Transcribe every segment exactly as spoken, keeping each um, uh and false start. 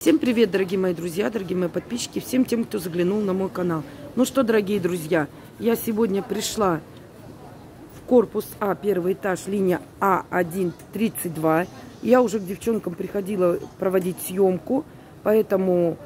Всем привет, дорогие мои друзья, дорогие мои подписчики, всем тем, кто заглянул на мой канал. Ну что, дорогие друзья, я сегодня пришла в корпус А, первый этаж, линия А один тридцать два. Я уже к девчонкам приходила проводить съемку, поэтому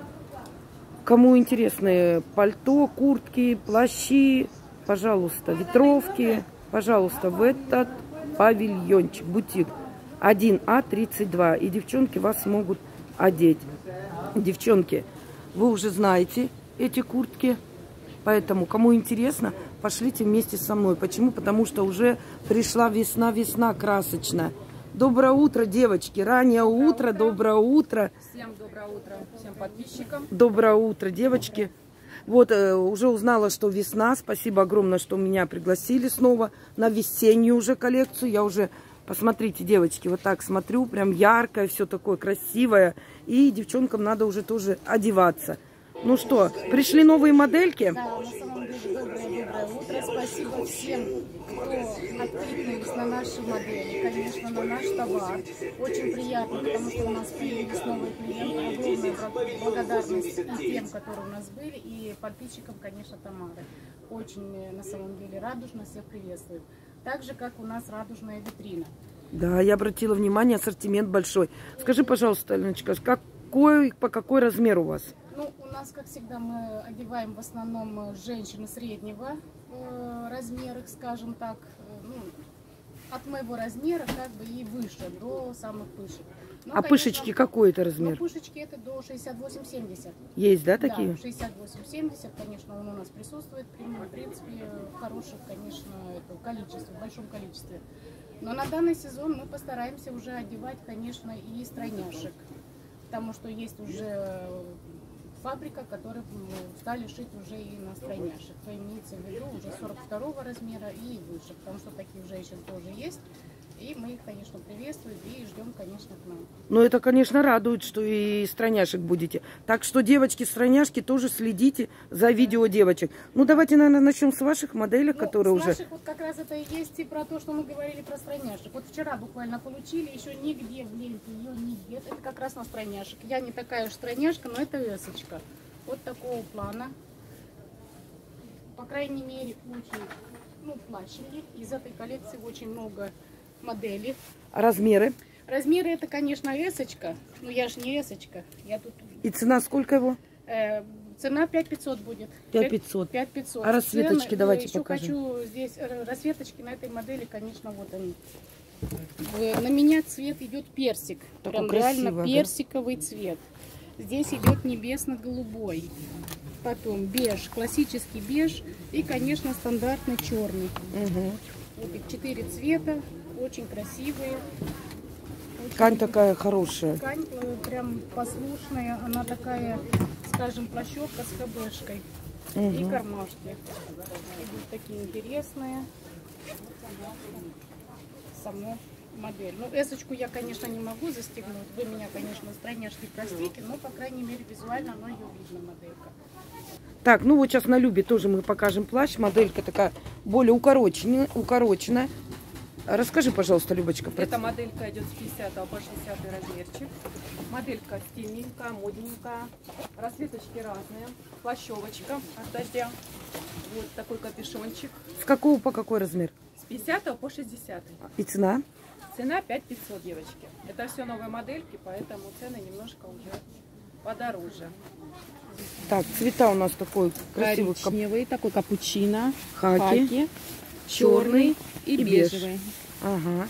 кому интересны пальто, куртки, плащи, пожалуйста, ветровки, пожалуйста, в этот павильончик, бутик один А тридцать два. И девчонки вас могут одеть. Девчонки, вы уже знаете эти куртки, поэтому, кому интересно, пошлите вместе со мной. Почему? Потому что уже пришла весна, весна красочная. Доброе утро, девочки, раннее Доброе утро, утро, доброе утро. Всем доброе утро, всем подписчикам. Доброе утро, девочки. Вот, э, уже узнала, что весна. Спасибо огромное, что меня пригласили снова на весеннюю уже коллекцию. Я уже... Посмотрите, девочки, вот так смотрю, прям яркое, все такое красивое. И девчонкам надо уже тоже одеваться. Ну что, пришли новые модельки? Да, на самом деле доброе-доброе утро. Спасибо всем, кто откликнулись на наши модели, конечно, на наш товар. Очень приятно, потому что у нас появились новые клиенты. Огромная благодарность и тем, которые у нас были, и подписчикам, конечно, Тамары. Очень, на самом деле, радужно всех приветствуем. Так же, как у нас радужная витрина. Да, я обратила внимание, ассортимент большой. Скажи, пожалуйста, Аленочка, какой, по какой размер у вас? Ну, у нас, как всегда, мы одеваем в основном женщины среднего э, размера, скажем так, э, ну, от моего размера как бы и выше, до самых пышек. Но, а конечно, пышечки какой это размер? Ну, пышечки это до шестьдесят восемь семьдесят. Есть, да, такие? Да, шестьдесят восемь семьдесят, конечно, он у нас присутствует, в принципе, в хороших, конечно, это, количестве, в большом количестве. Но на данный сезон мы постараемся уже одевать, конечно, и стройняшек, потому что есть уже фабрика, которая стали шить уже и на стройняшек. То имеется в виду уже сорок второго размера и выше, потому что таких женщин тоже есть. И мы их, конечно, приветствуем и ждем, конечно, к нам. Ну, это, конечно, радует, что и стройняшек будете. Так что, девочки, стройняшки, тоже следите за видео девочек. Ну, давайте, наверное, начнем с ваших моделей, ну, которые с уже... наших вот как раз это и есть и про то, что мы говорили про стройняшек. Вот вчера буквально получили, еще нигде в ленте ее нигде. Это как раз на стройняшек. Я не такая уж стройняшка, но это эсочка. Вот такого плана. По крайней мере, очень, ну, плащ. Из этой коллекции очень много моделей. А размеры? Размеры это, конечно, эсочка. Но я же не эсочка. Я тут... И цена сколько его? Э, цена пять пять-пятьсот будет. пять пятьсот. пять пятьсот. А расцветочки Цены, давайте еще покажем. Хочу здесь расцветочки на этой модели, конечно, вот они. На меня цвет идет персик. Такой Прям реально красивый, персиковый, да? Цвет. Здесь идет небесно-голубой. Потом беж, классический беж и, конечно, стандартный черный. Угу. Вот их четыре цвета, очень красивые. Очень... Ткань такая хорошая. Ткань прям послушная, она такая, скажем, плащевка с хэбэшкой. Угу. И кармашки. Идут такие интересные. Саму модель. Ну, эсочку я, конечно, не могу застегнуть. Вы меня, конечно, стройняшки простите, но, по крайней мере, визуально оно ее видно, моделька. Так, ну вот сейчас на Любе тоже мы покажем плащ. Моделька такая более укороченная. укороченная. Расскажи, пожалуйста, Любочка. Эта моделька идет с пятидесятого по шестидесятый размерчик. Моделька стильненькая, модненькая. Расцветочки разные. Плащевочка от дождя. Вот такой капюшончик. С какого по какой размер? С пятидесятого по шестидесятый. И цена? Цена пять пятьсот, девочки. Это все новые модельки, поэтому цены немножко уже подороже. Так, цвета у нас такой красивый. Коричневый, такой капучино, хаки, хаки черный и, и бежевый. беж. Ага.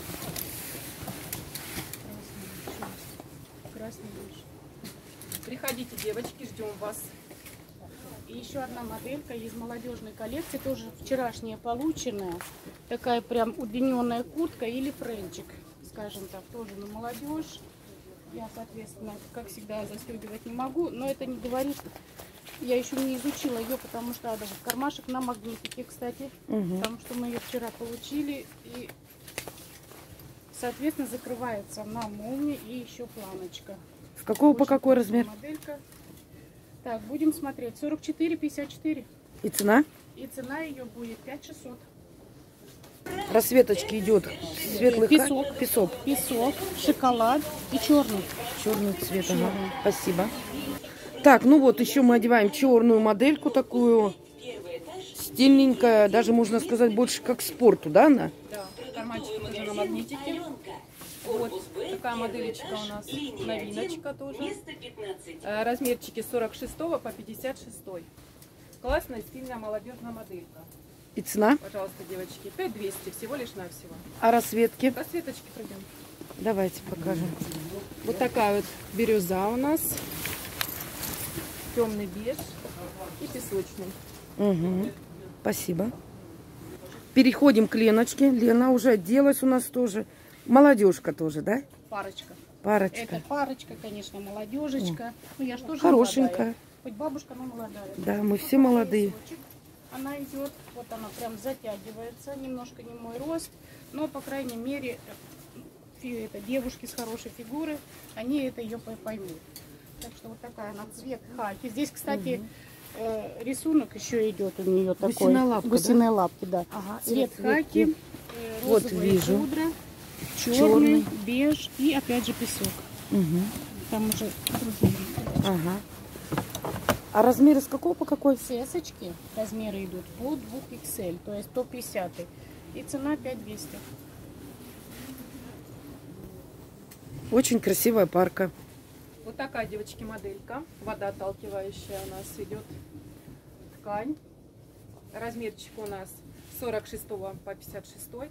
Красный беж. Приходите, девочки, ждем вас. И еще одна моделька из молодежной коллекции, тоже вчерашняя полученная. Такая прям удлиненная куртка или френчик, скажем так, тоже на молодежь. Я, соответственно, как всегда, застегивать не могу, но это не говорит, я еще не изучила ее, потому что даже кармашек на магнитике, кстати, угу. Потому что мы ее вчера получили, и, соответственно, закрывается на молнии и еще планочка. С какого очень по какой размер? Моделька. Так, будем смотреть. сорок четыре пятьдесят четыре. И цена? И цена ее будет пять шестьсот. Рассветочки идет светлый Песок. ка- песок. Песок, шоколад и черный. Черный цвет. Ага. Черный. Спасибо. Так, ну вот еще мы одеваем черную модельку такую. Стильненькая, даже можно сказать больше как к спорту, да, она? Да, карманчики тоже на магнитике. Вот такая моделечка у нас, новиночка тоже. Э, Размерчики с сорок шестого по пятьдесят шестой. Классная, стильная, молодежная моделька. И цена? Пожалуйста, девочки, пять двести всего лишь навсего. А рассветки? Рассветочки пройдем. Давайте покажем. Вот такая вот бирюза у нас. Темный беж и песочный. Угу. Спасибо. Переходим к Леночке. Лена уже оделась у нас тоже. Молодежка тоже, да? Парочка. Парочка. Это парочка, конечно, молодежечка. Ну, я ж тоже Хорошенькая. молодая. Хоть бабушка, но молодая. Да, мы все молодые. Она идет, вот она прям затягивается, немножко не мой рост, но, по крайней мере, фи- это девушки с хорошей фигурой, они это ее пой- поймут. Так что вот такая она, цвет хаки. Здесь, кстати, э, рисунок еще идет у нее такой. Гусиная лапка, Гусиные лапки, да. Ага, Цвет и хаки, рассветки. э, Вот розовая вижу. пудра, черный, Черный. беж и опять же песок. Угу. Там уже другие. Ага. А размеры с какого по какой? Сесочки, размеры идут по два икс эль, то есть сто пятьдесят. И цена пять двести. Очень красивая парка. Вот такая, девочки, моделька. Водоотталкивающая у нас идет ткань. Размерчик у нас с сорок шестого по пятьдесят шестой.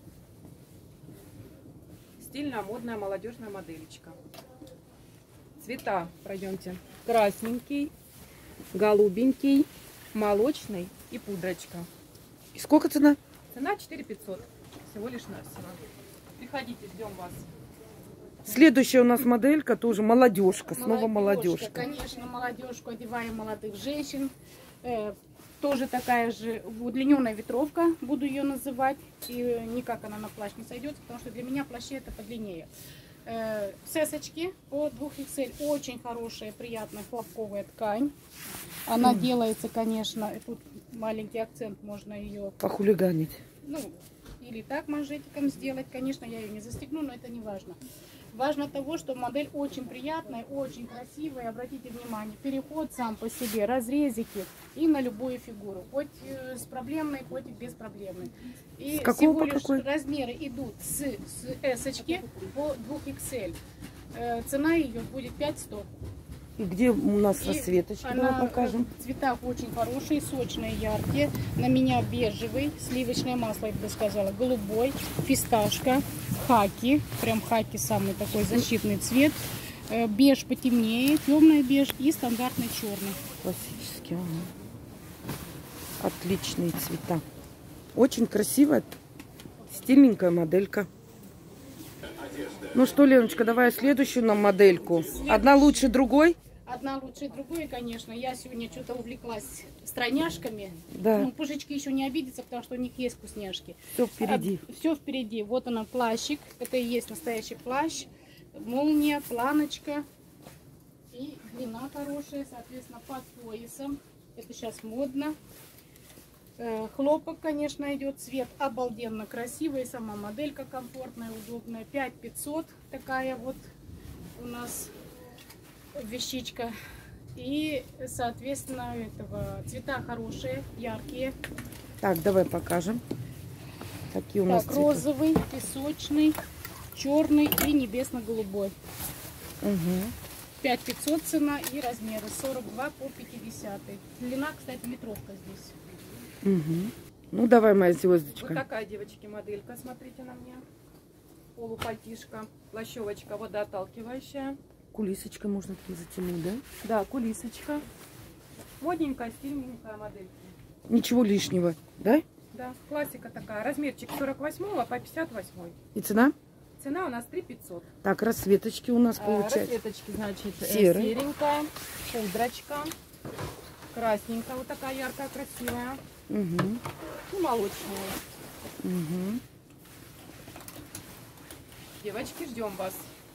Стильная, модная, молодежная моделечка. Цвета пройдемте. Красненький, голубенький, молочный и пудрочка. И сколько цена? Цена четыре пятьсот. Всего лишь навсего. Приходите, ждем вас. Следующая у нас моделька тоже молодежка. Снова молодежка. Конечно, молодежку одеваем молодых женщин. Э, тоже такая же удлиненная ветровка, буду ее называть. И никак она на плащ не сойдет, потому что для меня плащи это подлиннее. Э, сесочки по два икс эль. Очень хорошая, приятная хлопковая ткань. Она mm. делается, конечно, и тут маленький акцент, можно ее... Похулиганить. Ну, или так манжетиком сделать. Конечно, я ее не застегну, но это не важно. Важно того, что модель очень приятная, очень красивая. Обратите внимание, переход сам по себе, разрезики и на любую фигуру. Хоть с проблемной, хоть и без проблемной. И с какого всего по лишь какой? Размеры идут с, с эсочки по два икс эль. Э, цена ее будет пять сто. И где у нас И рассветочки? она Давай покажем. в цветах очень хорошие, сочные, яркие. На меня бежевый, сливочное масло, я бы сказала, голубой, фисташка, хаки. Прям хаки самый такой защитный цвет. Э, Беж потемнее, темный беж и стандартный черный. Классический. Ага. Отличные цвета. Очень красивая, стильненькая моделька. Ну что, Леночка, давай следующую нам модельку. Одна лучше другой? Одна лучше другой, конечно. Я сегодня что-то увлеклась страняшками. Да. Ну, пужички еще не обидятся, потому что у них есть вкусняшки. Все впереди. А, все впереди. Вот она, плащик. Это и есть настоящий плащ. Молния, планочка. И длина хорошая, соответственно, под поясом. Это сейчас модно. Э, хлопок, конечно, идет. Цвет обалденно красивый. Сама моделька комфортная, удобная. пять пятьсот такая вот у нас вещичка. И, соответственно, этого цвета хорошие, яркие. Так, давай покажем. Какие у нас Так, цвета. розовый, песочный, черный и небесно-голубой. Угу. пять пятьсот цена и размеры сорок два по пятьдесят. Длина, кстати, метровка здесь. Угу. Ну, давай, моя звездочка. Вот такая, девочки, моделька, смотрите на меня. Полупальтишка, плащевочка водоотталкивающая. Кулисочкой можно там затянуть, да? Да, кулисочка. Модненькая, стильненькая моделька. Ничего лишнего, да? Да, классика такая. Размерчик с сорок восьмого по пятьдесят восьмой. И цена? Цена у нас три пятьсот. Так, рассветочки у нас получается. Рассветочки, значит, Серый. серенькая, пудрочка, красненькая, вот такая яркая, красивая. Угу. И молочная. Угу. Девочки, ждем вас.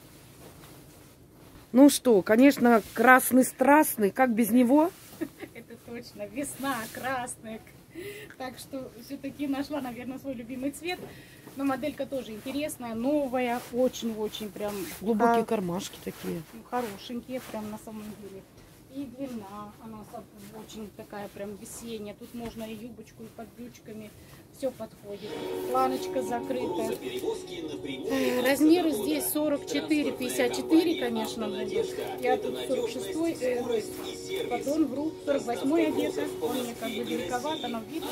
Ну что, конечно, красный страстный, как без него? Это точно. Весна, красная. Так что все-таки нашла, наверное, свой любимый цвет. Но моделька тоже интересная, новая, очень-очень прям... Глубокие а, кармашки такие. хорошенькие, прям на самом деле. И длина, она очень такая прям весенняя. Тут можно и юбочку, и под брючками. Все подходит. Планочка закрытая. Размеры здесь сорок четыре пятьдесят четыре, конечно, будут. Я тут сорок шестой, э, пардон, вру, сорок восьмой одета. Он мне как бы великоват, она видно,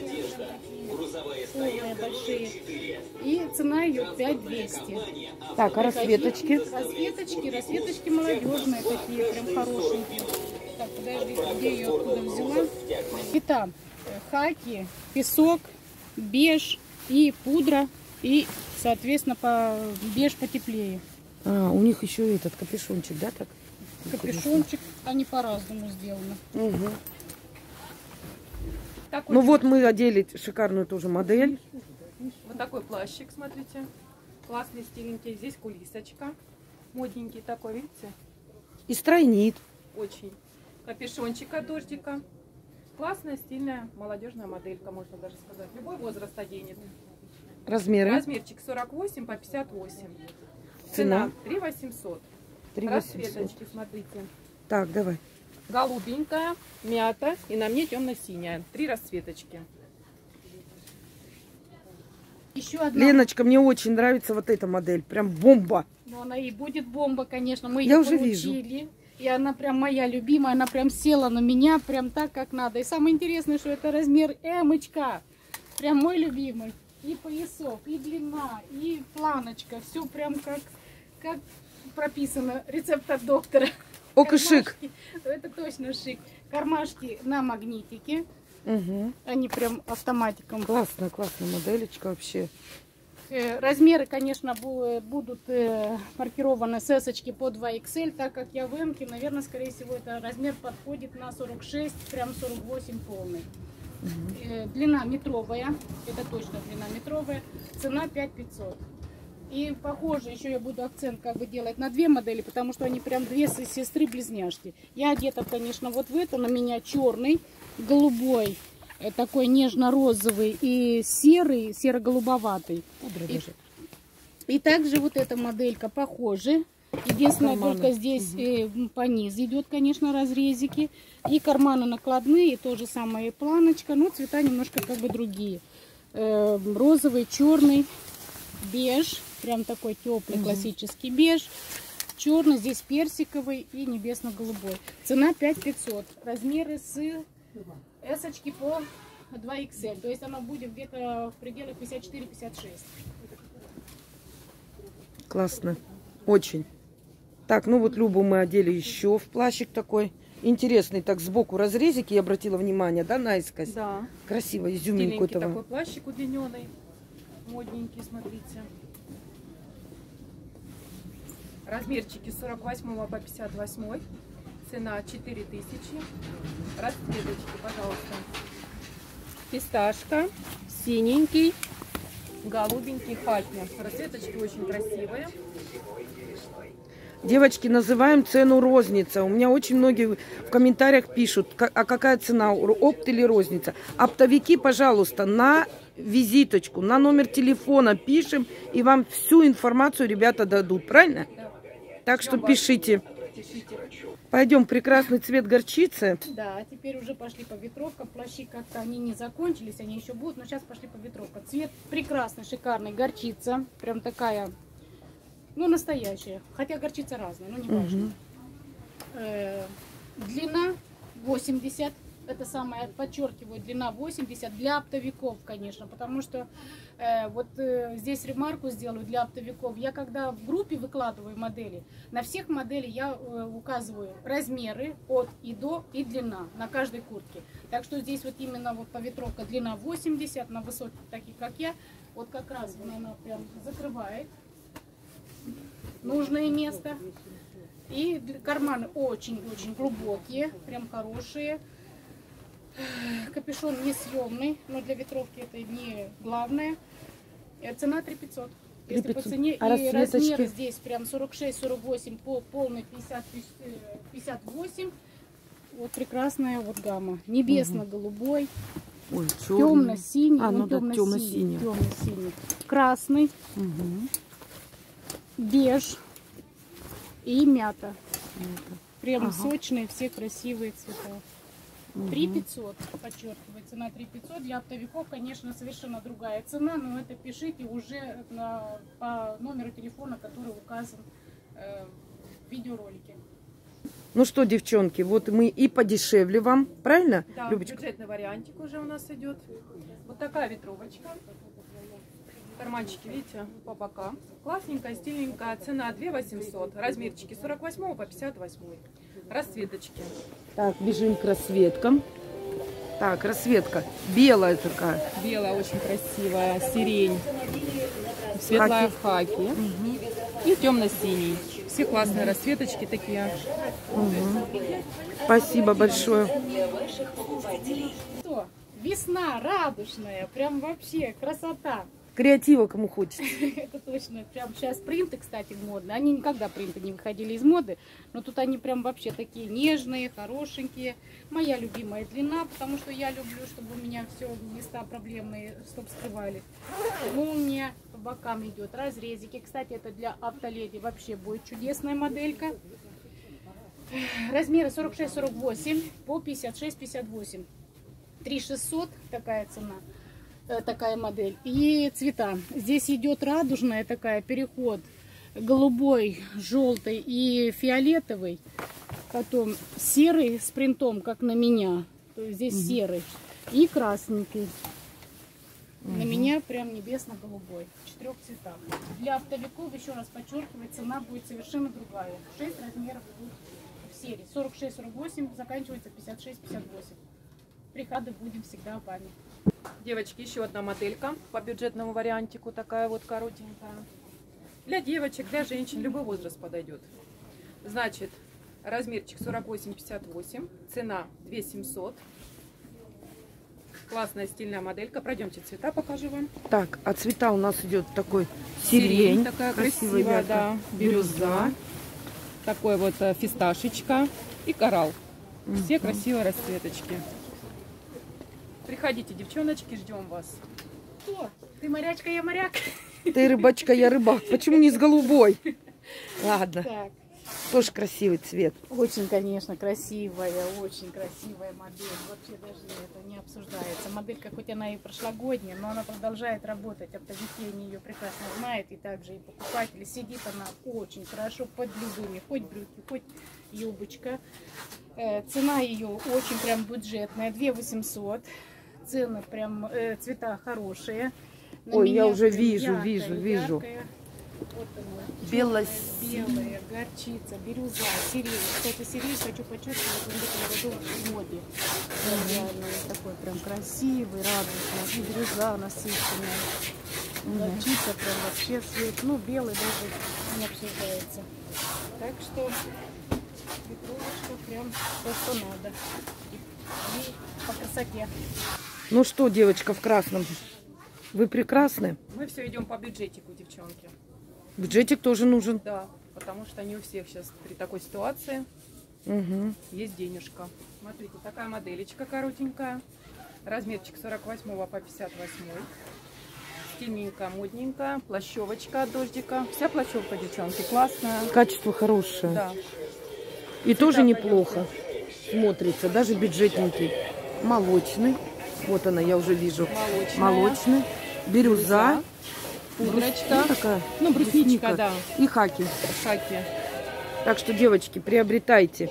полные, большие. И цена ее пять двести. Так, а расцветочки? Расцветочки, расцветочки молодежные такие, прям хорошенькие. Так, подожди, где ее откуда взяла? Цвета: хаки, песок, беж и пудра, и, соответственно, по беж потеплее. А, у них еще этот капюшончик, да, так? Капюшончик, они по-разному сделаны. Угу. Такой Ну вот мы одели шикарную тоже модель. Вот такой плащик, смотрите. Классный, стиленький. Здесь кулисочка. Модненький такой, видите? И стройнит. Очень. Капюшончик от дождика. Классная, стильная, молодежная моделька, можно даже сказать. Любой возраст оденет. Размеры? Размерчик сорок восемь по пятьдесят восемь. Цена? Цена три восемьсот. три восемьсот. Расцветочки, смотрите. Так, давай. Голубенькая, мята и на мне темно-синяя. Три расцветочки. Еще одна. Леночка, мне очень нравится вот эта модель. Прям бомба. Ну, она и будет бомба, конечно. Мы Я ее уже получили. вижу. И она прям моя любимая. Она прям села на меня прям так, как надо. И самое интересное, что это размер эмочка. Прям мой любимый. И поясок, и длина, и планочка. Все прям как, как прописано. Рецепт от доктора. Ок и шик. Это точно шик. Кармашки на магнитике. Угу. Они прям автоматиком. Классная, классная моделечка вообще. Размеры, конечно, будут маркированы с эсочки по два икс эль, так как я в эмке, наверное, скорее всего, это размер подходит на сорок шесть, прям сорок восемь полный. Угу. Длина метровая, это точно длина метровая, цена пять пятьсот. И похоже, еще я буду акцент как бы делать на две модели, потому что они прям две сестры-близняшки. Я одета, конечно, вот в это, на меня черный, голубой, такой нежно-розовый и серый, серо-голубоватый. И, и также вот эта моделька похожа. Единственное, карманы. Только здесь угу. э, по низу идет, конечно, разрезики. И карманы накладные, то же самое и планочка, но цвета немножко как бы другие. Э, розовый, черный, беж, прям такой теплый, угу. классический беж. Черный, здесь персиковый и небесно-голубой. Цена пять пятьсот. Размеры с эсочки по два икс эль. То есть она будет где-то в пределах пятьдесят четыре пятьдесят шесть. Классно. Очень. Так, ну вот Любу мы одели еще в плащик такой. Интересный, так сбоку разрезики, я обратила внимание, да, наискось? Да. Красиво, изюминку этого. Такой плащик удлиненный, модненький, смотрите. Размерчики с сорок восьмого по пятьдесят восьмой. Цена четыре тысячи. Расцветочки, пожалуйста. Фисташка, синенький, голубенький, хаки. Расцветочки очень красивые. Девочки, называем цену розница. У меня очень многие в комментариях пишут, а какая цена, опт или розница. Оптовики, пожалуйста, на визиточку, на номер телефона пишем, и вам всю информацию ребята дадут, правильно? Да. Так что пишите. Пишите. Пойдем, прекрасный цвет горчицы. Да, теперь уже пошли по ветровкам. Плащи как-то они не закончились, они еще будут, но сейчас пошли по ветровкам. Цвет прекрасный, шикарный, горчица. Прям такая, ну, настоящая. Хотя горчица разная, но не важно. Угу. Э, длина восемьдесят. Это самое, подчеркиваю, длина восемьдесят для оптовиков, конечно, потому что э, вот э, здесь ремарку сделаю для оптовиков. Я когда в группе выкладываю модели, на всех моделей я э, указываю размеры от и до и длина на каждой куртке. Так что здесь вот именно вот по ветровка длина восемьдесят, на высоких таких как я, вот как раз она прям закрывает нужное место. И карманы очень-очень глубокие, прям хорошие. Капюшон несъемный, но для ветровки это не главное. Цена три тысячи пятьсот. Если по цене. А и размеры здесь прям сорок шесть сорок восемь, по полный пятьдесят пятьдесят восемь. Вот прекрасная вот гамма. Небесно-голубой. Ой, темно-синий, а, ну да, темно-синий, темно-синий. темно-синий, красный, Угу. беж и мята. Это. Прям Ага. сочные, все красивые цвета. три пятьсот, подчеркиваю, цена три пятьсот. Для оптовиков, конечно, совершенно другая цена, но это пишите уже на, по номеру телефона, который указан э, в видеоролике. Ну что, девчонки, вот мы и подешевле вам, правильно, Да, Любочка? бюджетный вариантик уже у нас идет. Вот такая ветровочка. Карманчики, видите, по бокам. Классненькая, стильненькая. Цена две восемьсот. Размерчики с сорок восьмого по пятьдесят восьмой. Расцветочки. Так, бежим к расцветкам. Так, расцветка белая такая. Белая очень красивая. Сирень. Светлая в хаке. И темно-синий. Все классные расцветочки такие. Угу. Спасибо большое. Что? Весна радужная, прям вообще красота. Креатива кому хочется. Это точно. Прям сейчас принты, кстати, модные. Они никогда принты не выходили из моды, но тут они прям вообще такие нежные, хорошенькие. Моя любимая длина, потому что я люблю, чтобы у меня все места проблемные, чтобы скрывали. Молния по бокам идет, разрезики. Кстати, это для автоледи вообще будет чудесная моделька. Размеры сорок шесть сорок восемь по пятьдесят шесть пятьдесят восемь. три шестьсот такая цена. Такая модель. И цвета. Здесь идет радужная такая, переход голубой, желтый и фиолетовый. Потом серый с принтом, как на меня. То есть здесь угу. серый. И красненький. Угу. На меня прям небесно-голубой. В четырех цветах. Для оптовиков, еще раз подчеркиваю, цена будет совершенно другая. шесть размеров будет в серии. сорок шесть сорок восемь, заканчивается пятьдесят шесть пятьдесят восемь. Приходы будем всегда вами. Девочки, еще одна моделька по бюджетному вариантику, такая вот коротенькая. Для девочек, для женщин, любой возраст подойдет. Значит, размерчик сорок восемь пятьдесят восемь, цена две семьсот. Классная стильная моделька. Пройдемте цвета, покажу вам. Так, а цвета у нас идет такой сирень, сирень такая красивая, красивая, да, бирюза, такой вот фисташечка и коралл. Все mm-hmm. красивые расцветочки. Приходите, девчоночки, ждем вас. Что? Ты морячка, я моряк. Ты рыбачка, я рыбак. Почему не с голубой? Ладно. Так. Тоже красивый цвет. Очень, конечно, красивая, очень красивая модель. Вообще даже это не обсуждается. Моделька, хоть она и прошлогодняя, но она продолжает работать. Оптовики, они ее прекрасно знают. И также и покупатели. Сидит она очень хорошо под любыми. Хоть брюки, хоть юбочка. Э, цена ее очень прям бюджетная. две восемьсот. Цены прям, э, цвета хорошие. На Ой, я уже прям вижу, яркая, вижу, вижу. Яркая. Вот она, Белая, белая, горчица, бирюза, сирень. Кстати, сирень, хочу подчеркивать, он в этом году в моде. Реально такой прям красивый, радужный. И бирюза насыщенная. Угу. Горчица прям вообще цвет. Ну, белый даже не обсуждается. Так что ветровочка прям то, что надо. И по красоте. Ну что, девочка в красном, вы прекрасны. Мы все идем по бюджетику, девчонки. Бюджетик тоже нужен. Да, потому что не у всех сейчас при такой ситуации угу. есть денежка. Смотрите, такая моделечка коротенькая. Размерчик сорок восьмого по пятьдесят восьмой. Стильненькая, модненькая. Плащевочка от дождика. Вся плащевка, девчонки, классная. Качество хорошее. Да. И Цвета тоже неплохо смотрится, даже бюджетненький. Молочный. Вот она, я уже вижу. Молочная. Молочный. Бирюза. Пудрочка. Такая. Ну, брусничка, да. И хаки. Хаки. Так что, девочки, приобретайте.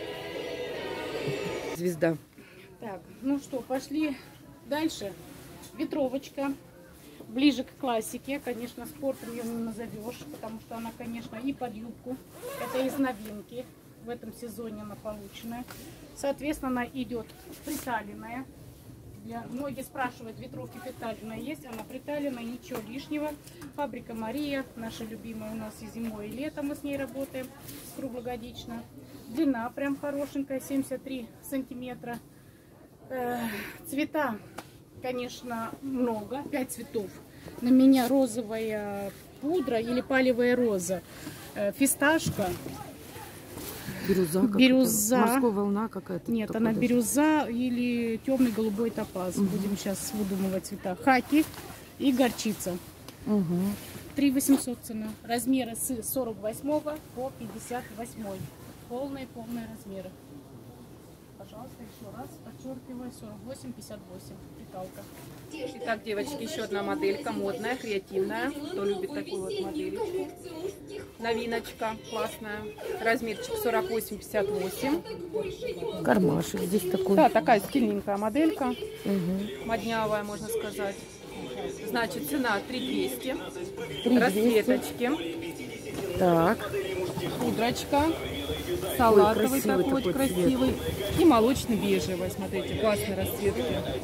Звезда. Так, ну что, пошли дальше. Ветровочка. Ближе к классике. Конечно, спортом ее не назовешь, потому что она, конечно, и под юбку. Это из новинки. В этом сезоне она полученная. Соответственно, она идет приталенная. Для... Многие спрашивают, ветровки приталенная есть. Она приталенная, ничего лишнего. Фабрика Мария, наша любимая, у нас и зимой, и летом мы с ней работаем круглогодично. Длина прям хорошенькая, семьдесят три сантиметра. Э, цвета, конечно, много, пять цветов. На меня розовая пудра или палевая роза. Э, фисташка. Бирюза. Как Бирюза. Морская волна какая-то. Нет, она даже. бирюза или темный голубой топаз. Угу. Будем сейчас выдумывать цвета. Хаки и горчица. Угу. три восемьсот цена. Размеры с сорок восьмого по пятьдесят восьмой. Полные-полные размеры. Пожалуйста, еще раз подчеркиваю. сорок восемь пятьдесят восемь. Прикалка. Итак, девочки, еще одна моделька, модная, креативная. Кто любит такую вот моделечку. Новиночка, классная. Размерчик сорок восемь пятьдесят восемь. Кармашек здесь такой. Да, такая стильненькая моделька. Угу. Моднявая, можно сказать. Значит, цена три двести. три двести. Расцветочки. Так. Пудрочка. Салатовый. Ой, такой, такой красивый. Цвет. И молочно-бежевый. Смотрите, классные расцветки.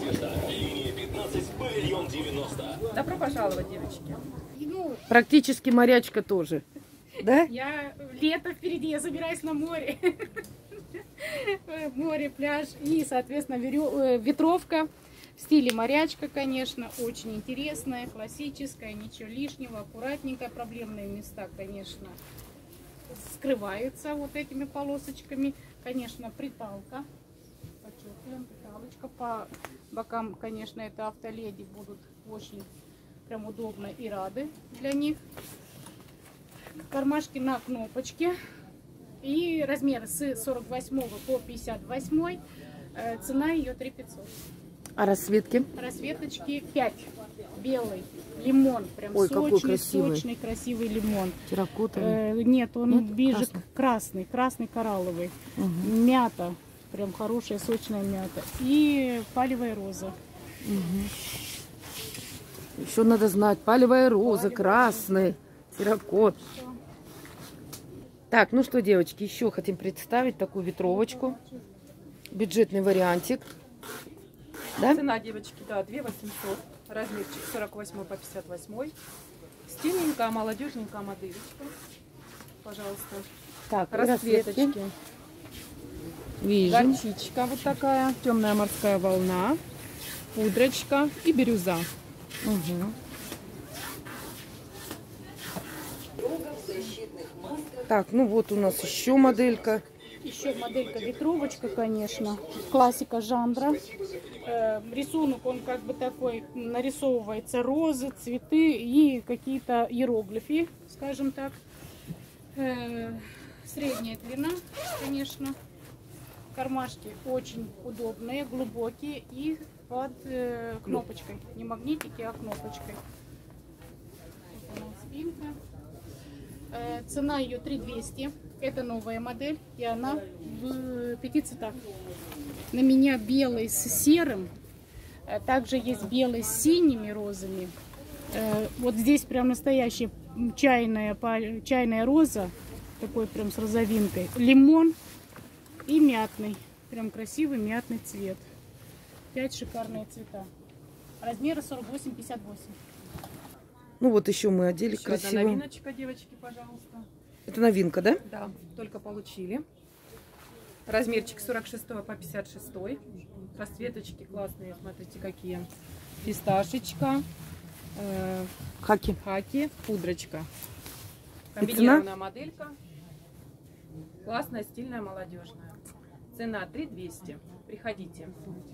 Добро пожаловать, девочки. Ну, практически морячка тоже. Да? Я лето впереди, я забираюсь на море. Море, пляж и, соответственно, ветровка в стиле морячка, конечно, очень интересная, классическая, ничего лишнего, аккуратненькая. Проблемные места, конечно, скрываются вот этими полосочками. Конечно, приталка. Подчеркиваем, приталочка. По бокам, конечно, это автоледи будут очень прям удобно и рады для них. Кармашки на кнопочке. И размер с сорок восьмого по пятьдесят восьмой. Цена ее три пятьсот. А расцветки? Расцветочки пять. Белый, лимон. Прям Ой, сочный, какой красивый. сочный, красивый лимон. Терракота? Э, нет, он Нет? бежик Красный. красный, красный коралловый. Угу. Мята. Прям хорошая, сочная мята. И палевая роза. Угу. Еще надо знать. Палевая роза, палевая красный, роза. Терракот. Так, ну что, девочки, еще хотим представить такую ветровочку. Бюджетный вариантик. Да? Цена, девочки, да, две восемьсот. Размерчик сорок восьмой по пятьдесят восьмой. Стильненькая, молодежненькая модельечка. Пожалуйста. Так, расцветочки. Вижу. Горчичка вот такая. Темная морская волна. Пудрочка и бирюза. Угу. Так, ну вот у нас еще моделька. Еще моделька ветровочка, конечно. Классика жанра. Э, рисунок, он как бы такой, нарисовывается розы, цветы и какие-то иероглифы, скажем так. Э, средняя длина, конечно. Кармашки очень удобные, глубокие и под э, кнопочкой. Не магнитики, а кнопочкой. Вот она спинка. Э, цена ее три двести. Это новая модель, и она в пяти цветах. На меня белый с серым. Э, также есть белый с синими розами. Э, вот здесь прям настоящая чайная, чайная роза. Такой прям с розовинкой. Лимон и мятный. Прям красивый мятный цвет. Пять шикарные цвета. Размеры сорок восемь пятьдесят восемь. Ну вот еще мы одели еще красиво. Одна новиночка, девочки, пожалуйста. Это новинка, да? Да, только получили. Размерчик сорок шестой по пятьдесят шестой. Расцветочки классные, смотрите какие. Фисташечка. Э, хаки. Хаки, пудрочка. Комбинированная моделька. Классная, стильная, молодежная. Цена три двести. Приходите.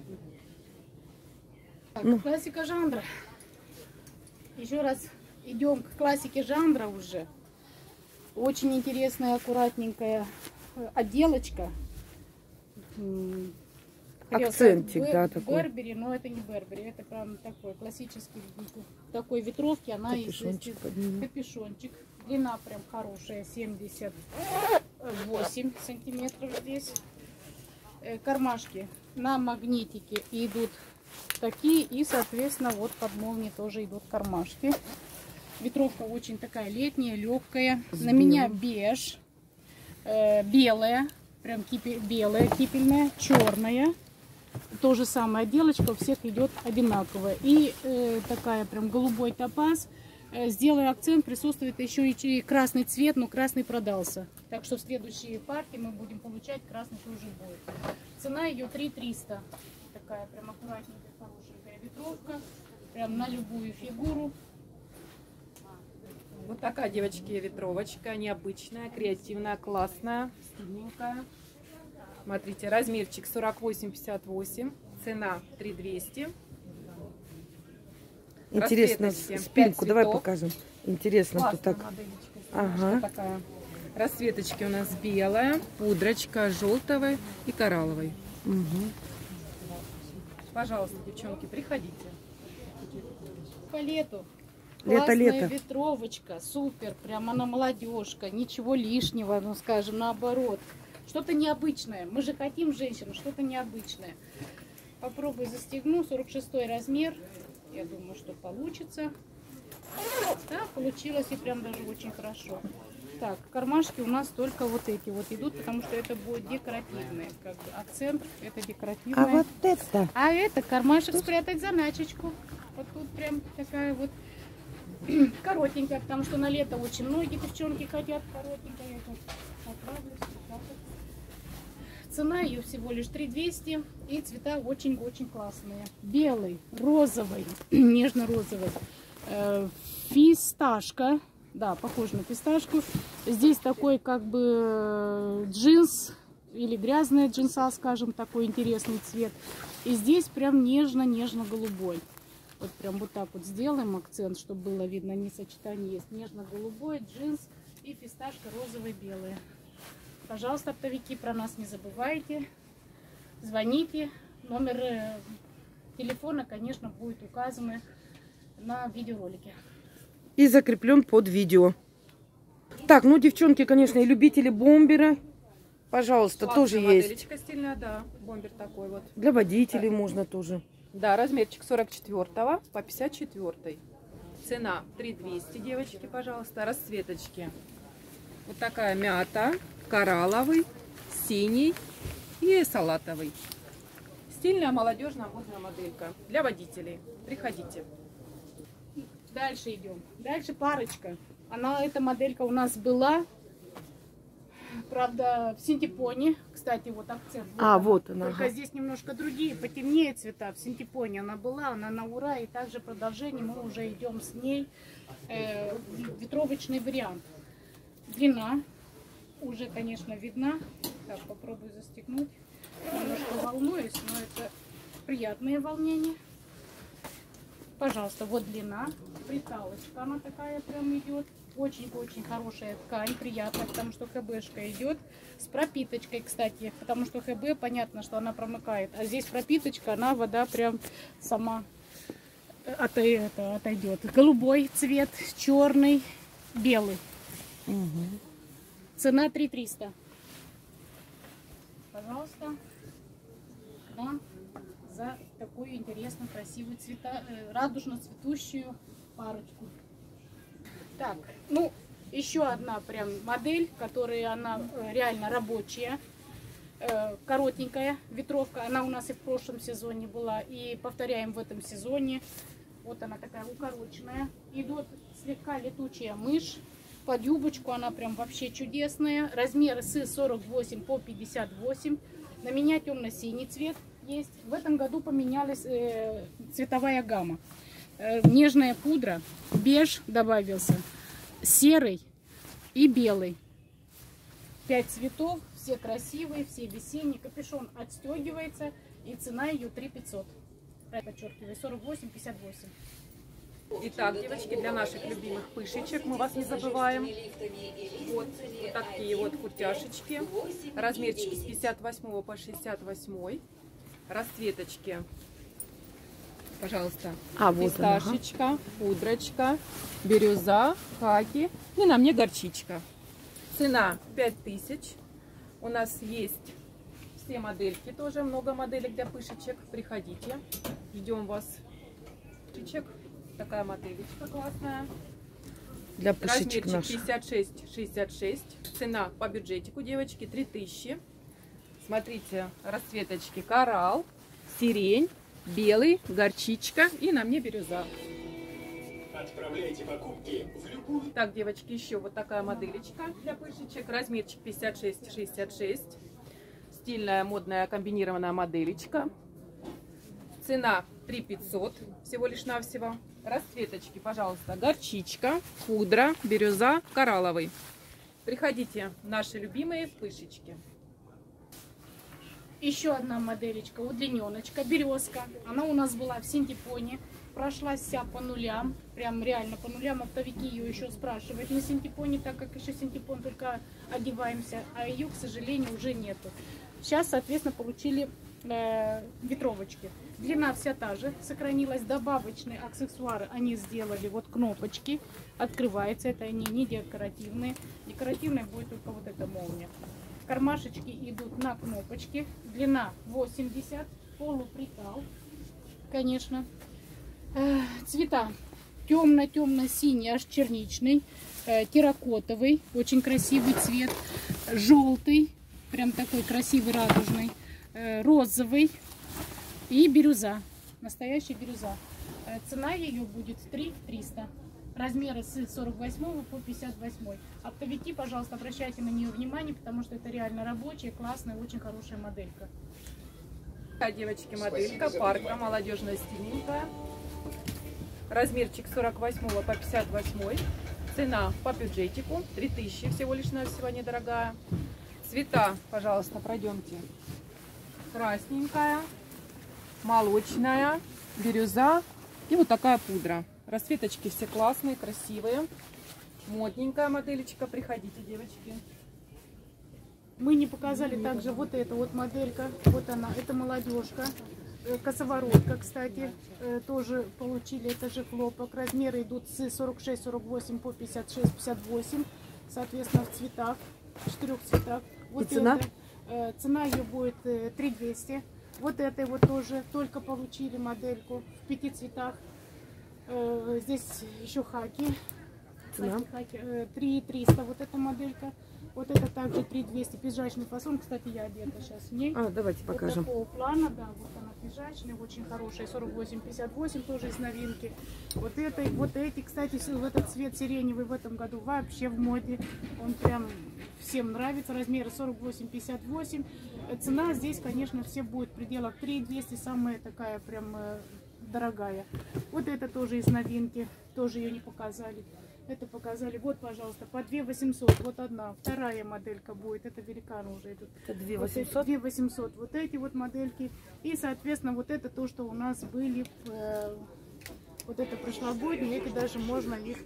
Так, ну. Классика жанра. Еще раз идем к классике жанра уже. Очень интересная, аккуратненькая отделочка. Акцентик, Бер, да, такой. Бербери, но это не Бербери, это прям такой классический, такой ветровки. Она капюшончик, из капюшончик. Длина прям хорошая, семьдесят восемь сантиметров здесь. Кармашки на магнитике идут такие, и, соответственно, вот под молнией тоже идут кармашки. Ветровка очень такая летняя, легкая. С на белым. Меня беж, э, белая, прям кипи, белая, кипельная, черная. То же самое отделочка у всех идет одинаковая. И э, такая прям голубой топаз. Э, сделаю акцент, присутствует еще и красный цвет, но красный продался. Так что в следующей партии мы будем получать красный тоже будет. Цена ее три триста. Такая прям аккуратненькая, хорошенькая ветровка. Прям на любую фигуру. Вот такая, девочки, ветровочка. Необычная, креативная, классная, стильненькая. Смотрите, размерчик сорок восемь пятьдесят восемь. Цена три двести. Интересно, спинку давай покажем. Интересно, классная тут так. Модельчика, Ага. такая. Расцветочки у нас белая, пудрочка, желтовой и коралловой. Угу. Пожалуйста, девчонки, приходите. По лету. Лето, Классная лето. ветровочка, супер, прям она молодежка, ничего лишнего, ну скажем, наоборот. Что-то необычное. Мы же хотим женщин, что-то необычное. Попробуй застегну, сорок шестой размер. Я думаю, что получится. Да, получилось и прям даже очень хорошо. Так, кармашки у нас только вот эти вот идут, потому что это будет декоративные. Как бы акцент, это декоративное. А вот это? А это кармашек спрятать заначечку. Вот тут прям такая вот коротенькая, потому что на лето очень многие девчонки хотят коротенькая. Я тут поправлюсь, вот так вот. Цена ее всего лишь три двести, и цвета очень-очень классные. Белый, розовый, нежно-розовый, э, фисташка, да, похож на фисташку. Здесь такой как бы джинс или грязная джинса, скажем, такой интересный цвет. И здесь прям нежно-нежно-голубой. Вот прям вот так вот сделаем акцент, чтобы было видно, не сочетание есть. Нежно-голубой, джинс и фисташка розовый-белая. Пожалуйста, оптовики, про нас не забывайте. Звоните. Номер э, телефона, конечно, будет указан на видеоролике. И закреплен под видео. Так, ну, девчонки, конечно, и любители бомбера, пожалуйста, Классная тоже модельчика есть. стильная, да. Бомбер такой вот. Для водителей можно тоже. Да, размерчик сорок четвёртого по пятьдесят четвёртый. Цена три двести, девочки, пожалуйста. Расцветочки. Вот такая мята, коралловый, синий и салатовый. Стильная, молодежная, модная моделька. Для водителей. Приходите. Дальше идем. Дальше парочка. Она, эта моделька у нас была. Правда, в синтепоне. Кстати, вот акцент. Вот А, она. вот она. Только Ага. здесь немножко другие, потемнее цвета. В синтепоне она была, она на ура. И также продолжение мы уже идем с ней. Э, ветровочный вариант. Длина уже, конечно, видна. Так, попробую застегнуть. Немножко волнуюсь, но это приятное волнение. Пожалуйста, вот длина. Приталочка она такая прям идет. Очень-очень хорошая ткань, приятная, потому что хэбэшка идет с пропиточкой, кстати, потому что хэбэ, понятно, что она промыкает, а здесь пропиточка, она, вода прям сама от, это, отойдет. Голубой цвет, черный, белый. Угу. Цена три триста. Пожалуйста, вам за такую интересную, красивую, цвета, э, радужно-цветущую парочку. Так, ну, еще одна прям модель, которая она э, реально рабочая, э, коротенькая ветровка. Она у нас и в прошлом сезоне была, и повторяем в этом сезоне. Вот она такая укороченная. Идет слегка летучая мышь. Под юбочку она прям вообще чудесная. Размеры с сорок восемь по пятьдесят восемь. На меня темно-синий цвет есть. В этом году поменялась э, цветовая гамма. Э, нежная пудра, беж добавился, серый и белый. Пять цветов, все красивые, все весенние. Капюшон отстегивается, и цена ее три пятьсот. Подчеркиваю, сорок восемь пятьдесят восемь. Итак, девочки, для наших любимых пышечек мы вас не забываем. Вот, вот такие вот куртяшечки. Размерчики с пятьдесят восьмого по шестьдесят восьмой. Расцветочки. Пожалуйста. А, вот она, Фисташечка, пудрочка, бирюза, хаки. И на мне горчичка. Цена пять тысяч. У нас есть все модельки тоже. Много моделек для пышечек. Приходите. Ждем вас. Пышечек. Такая моделечка классная. Для пышечек Размерчик наших. пятьдесят шесть шестьдесят шесть. Цена по бюджетику, девочки, три тысячи. Смотрите, расцветочки коралл, сирень, белый, горчичка и на мне бирюза. Отправляйте покупки в любую... Так, девочки, еще вот такая моделечка для пышечек. Размерчик пятьдесят шесть шестьдесят шесть. Стильная, модная, комбинированная моделечка. Цена три пятьсот всего лишь навсего. Расцветочки, пожалуйста, горчичка, пудра, бирюза, коралловый. Приходите, наши любимые пышечки. Еще одна моделечка, удлиненочка, березка. Она у нас была в синтепоне. Прошлась вся по нулям, прям реально по нулям. Оптовики ее еще спрашивают на синтепоне, так как еще синтепон только одеваемся, а ее, к сожалению, уже нету. Сейчас, соответственно, получили э, ветровочки. Длина вся та же, сохранилась. Добавочные аксессуары они сделали. Вот кнопочки, открывается, это они не декоративные. Декоративная будет только вот эта молния. Кармашечки идут на кнопочки. Длина восемьдесят, полуприкал, конечно. Э, цвета темно-темно-синий, аж черничный, э, терракотовый, очень красивый цвет, желтый, прям такой красивый, радужный, э, розовый и бирюза, настоящая бирюза. Э, цена ее будет три триста. Размеры с сорок восьмого по пятьдесят восьмой. Оптовики, пожалуйста, обращайте на нее внимание, потому что это реально рабочая, классная, очень хорошая моделька. Девочки, моделька, парка, молодежная, стильненькая. Размерчик с сорок восьмого по пятьдесят восьмой. Цена по бюджетику три тысячи, всего лишь навсего недорогая. Цвета, пожалуйста, пройдемте. Красненькая, молочная, бирюза и вот такая пудра. Расцветочки все классные, красивые. Модненькая моделечка. Приходите, девочки. Мы не показали также вот эту вот моделька. Вот она, это молодежка. Косоворотка, кстати, тоже получили, это же хлопок. Размеры идут с сорок шесть сорок восемь по пятьдесят шесть пятьдесят восемь. Соответственно, в цветах, в четырех цветах. Вот и цена? Это, цена ее будет три двести. Вот этой вот тоже только получили модельку в пяти цветах. Здесь еще хаки. Цена? три триста вот эта моделька. Вот это также три двести, пиджачный фасон. Кстати, я одета сейчас в ней. А, давайте покажем. Вот такого плана, да, вот она пиджачная, очень хорошая, сорок восемь пятьдесят восемь, тоже из новинки. Вот это, вот эти, кстати, в этот цвет сиреневый в этом году вообще в моде. Он прям всем нравится. Размеры сорок восемь пятьдесят восемь. Цена здесь, конечно, все будет в пределах три двести, самая такая прям дорогая. Вот это тоже из новинки, тоже ее не показали. Это показали. Вот, пожалуйста, по две восемьсот. Вот одна. Вторая моделька будет. Это великаны уже идут. Это две восемьсот? две восемьсот. Вот эти вот модельки. И, соответственно, вот это то, что у нас были. Э, вот это прошлогодние. Эти даже можно их,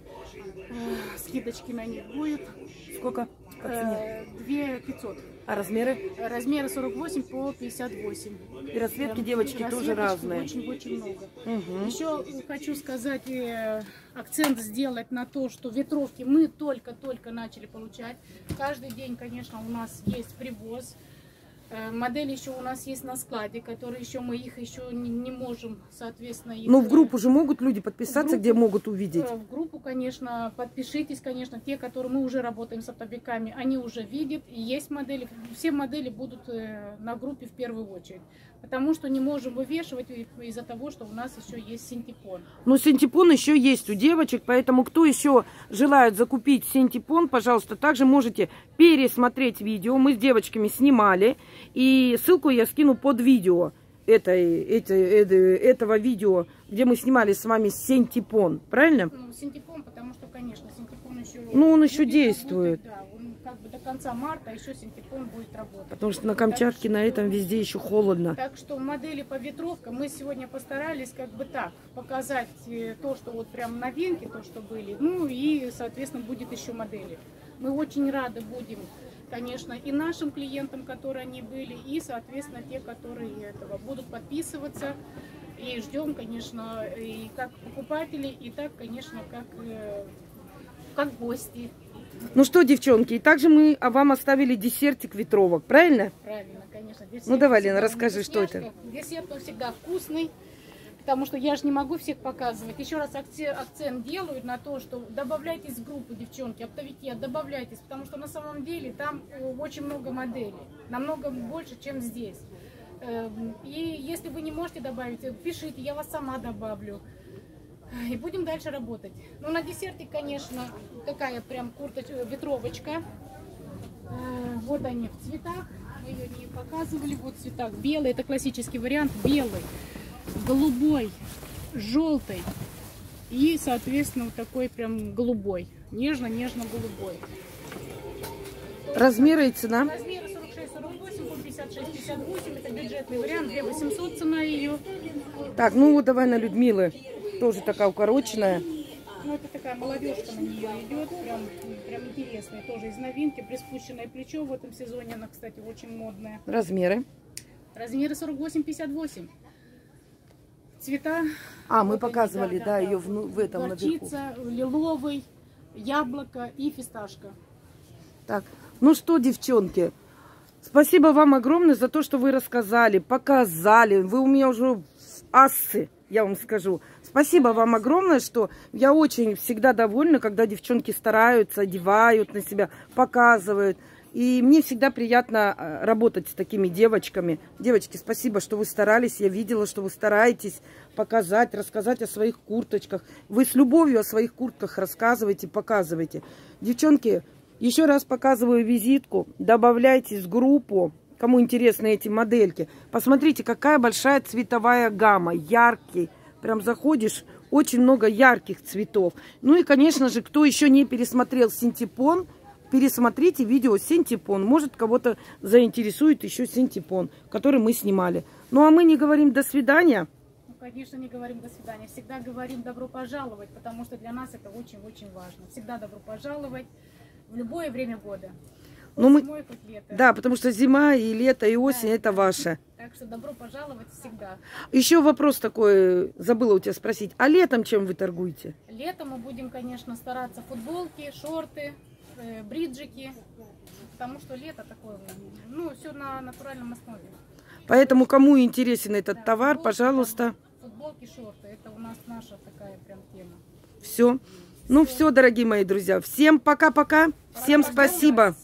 э, скидочки на них будет. Сколько по цене? Э, две пятьсот. А размеры? Размеры сорок восемь по пятьдесят восемь. И расцветки, Прям, девочки, тоже разные. Очень-очень много. Угу. Еще хочу сказать, э, акцент сделать на то, что ветровки мы только-только начали получать. Каждый день, конечно, у нас есть привоз. Э, модели еще у нас есть на складе, которые еще мы их еще не, не можем, соответственно. Их, Ну, в группу же могут люди подписаться, группу, где могут увидеть? В группу, конечно, подпишитесь, конечно, те, которые мы уже работаем с оптовиками, они уже видят, и есть модели, все модели будут на группе в первую очередь, потому что не можем вывешивать из-за того, что у нас еще есть синтепон. Ну, синтепон еще есть у девочек, поэтому кто еще желает закупить синтепон, пожалуйста, также можете пересмотреть видео, мы с девочками снимали, и ссылку я скину под видео. Этой, это, это, этого видео, где мы снимали с вами синтепон, правильно? Ну, синтепон, потому что, конечно, синтепон еще... Ну, он еще действует. Работать, да, он как бы до конца марта еще синтепон будет работать. Потому что на Камчатке, на этом везде еще холодно. Так что модели по ветровкам мы сегодня постарались как бы так показать то, что вот прям новинки, то, что были. Ну и, соответственно, будет еще модели. Мы очень рады будем, конечно, и нашим клиентам, которые они были, и, соответственно, те, которые этого будут подписываться. И ждем, конечно, и как покупатели, и так, конечно, как, как гости. Ну что, девчонки, и также мы вам оставили десертик ветровок, правильно? Правильно, конечно. Десерт Ну давай, Лена, всегда расскажи, что это. Десерт он всегда вкусный. Потому что я же не могу всех показывать. Еще раз акцент делаю на то, что добавляйтесь в группу, девчонки, оптовики, добавляйтесь. Потому что на самом деле там очень много моделей. Намного больше, чем здесь. И если вы не можете добавить, пишите, я вас сама добавлю. И будем дальше работать. Ну, на десерте, конечно, такая прям курточка, ветровочка. Вот они в цветах. Мы ее не показывали. Вот в цветах. Белый, это классический вариант. Белый, голубой, желтый И, соответственно, вот такой прям голубой. Нежно-нежно-голубой. Размеры и цена? Размеры сорок шесть сорок восемь, по пятьдесят шесть пятьдесят восемь. Это бюджетный вариант. две тысячи восемьсот цена ее. Так, ну вот давай на Людмилы. Тоже такая укороченная. Ну, это такая молодежка на нее идет. Прям, прям интересная. Тоже из новинки. Приспущенное плечо в этом сезоне. Она, кстати, очень модная. Размеры? Размеры сорок восемь пятьдесят восемь. Цвета. А, мы вот показывали, они, да, ее в, в этом наверху. Горчица, лиловый, яблоко и фисташка. Так, ну что, девчонки, спасибо вам огромное за то, что вы рассказали, показали. Вы у меня уже ассы, я вам скажу. Спасибо вам огромное, что я очень всегда довольна, когда девчонки стараются, одевают на себя, показывают. И мне всегда приятно работать с такими девочками. Девочки, спасибо, что вы старались. Я видела, что вы стараетесь показать, рассказать о своих курточках. Вы с любовью о своих куртках рассказываете, показываете. Девчонки, еще раз показываю визитку. Добавляйтесь в группу, кому интересны эти модельки. Посмотрите, какая большая цветовая гамма. Яркий. Прям заходишь, очень много ярких цветов. Ну и, конечно же, кто еще не пересмотрел синтепон, пересмотрите видео синтепон. Может, кого-то заинтересует еще синтепон, который мы снимали. Ну, а мы не говорим «до свидания». Ну, конечно, не говорим «до свидания». Всегда говорим «добро пожаловать», потому что для нас это очень-очень важно. Всегда добро пожаловать в любое время года. Ну, мы... Зимой, хоть лето. Да, потому что зима и лето, и осень Да, это ваше. Так что добро пожаловать всегда. Еще вопрос такой, забыла у тебя спросить. А летом чем вы торгуете? Летом мы будем, конечно, стараться футболки, шорты, э, бриджики, потому что лето такое, ну, все на натуральном основе. Поэтому, кому интересен этот Да, товар, футболки, пожалуйста. Футболки, шорты, это у нас наша такая прям тема. Все. Ну, все, дорогие мои друзья. Всем пока-пока. Всем спасибо.